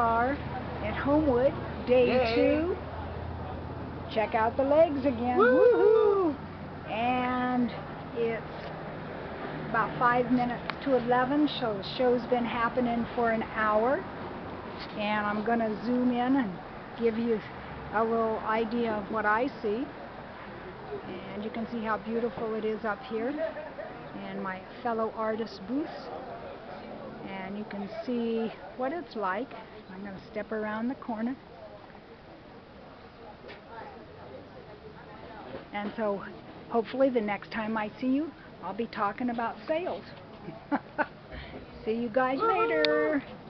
are at Homewood, day Yay. 2. Check out the legs again. Woo-hoo. And it's about 5 minutes to 11, so the show's been happening for an hour. And I'm going to zoom in and give you a little idea of what I see. And you can see how beautiful it is up here in my fellow artist booth. And you can see what it's like. I'm going to step around the corner. And so hopefully the next time I see you, I'll be talking about sales. See you guys later.